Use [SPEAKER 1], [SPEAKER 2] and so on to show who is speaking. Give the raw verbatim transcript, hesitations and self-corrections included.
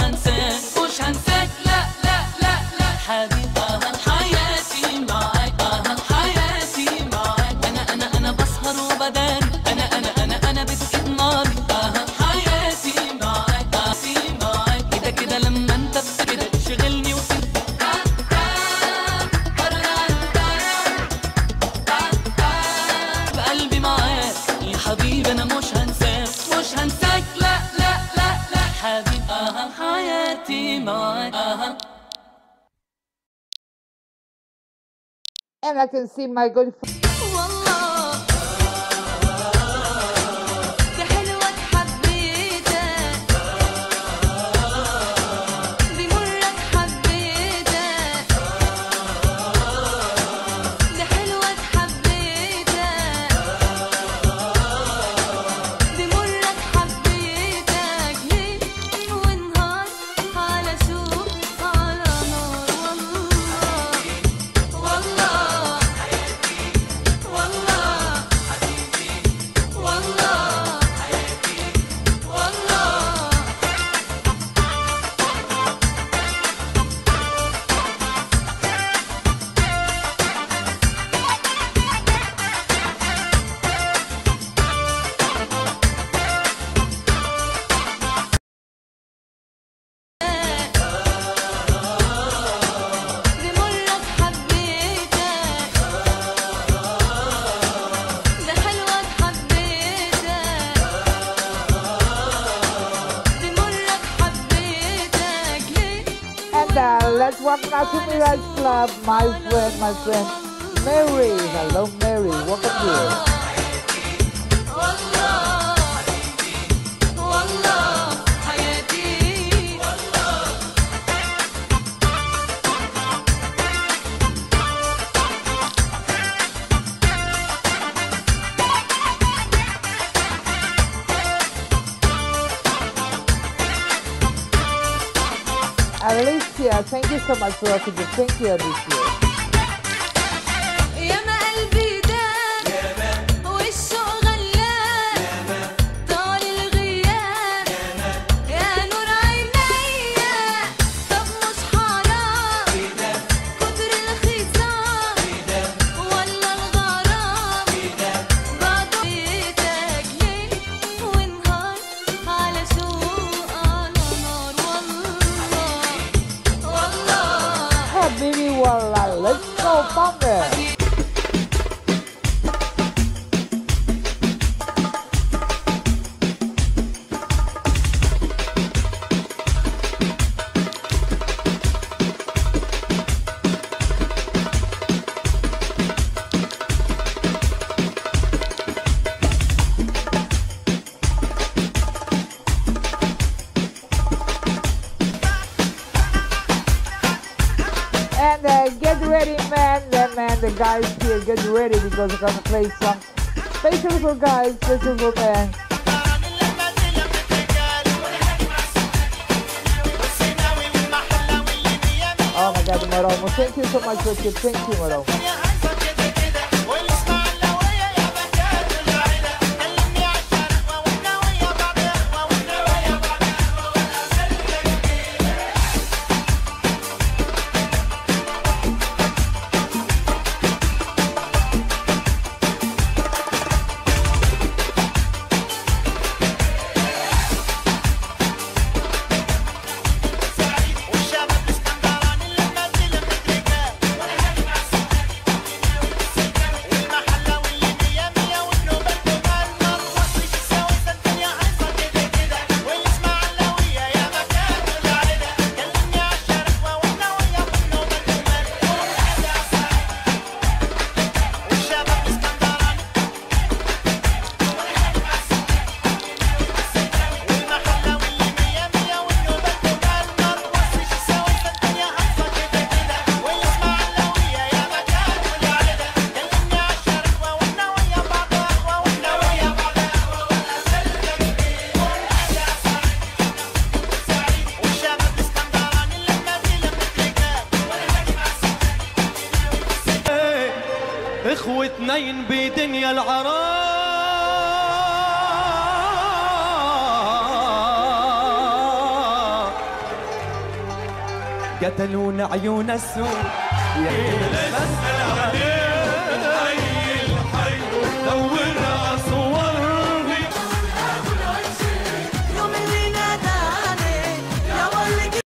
[SPEAKER 1] هنساك مش هنساك لا لا لا لا حبيبي اه حياتي معاك اه حياتي معاك انا انا انا بسهر وبداري انا انا انا انا بتكد ناري اه حياتي معاك حياتي معاك كده كده لما انت كده تشغلني وكده بقلبي معاك يا حبيبي انا مش هنساك مش هنساك لا لا لا لا حبيبي اه حياتي معاك اه.
[SPEAKER 2] And I can see my good friend. Let's welcome now to Mirage Club, my friend, my friend, Mary. Hello, Mary. Welcome here. Alicia, thank you so much for watching the thank you this year. Let's go, Bunker! And uh, get ready, man, yeah, man, the guys here, get ready because we're gonna play some special for guys, special for men. Oh my God, Moromo, thank you so much for your thank you, Moromo.
[SPEAKER 3] اخوتنين بدنيا العراء قتلون عيون السود
[SPEAKER 4] اسأل عليه حي الحي دور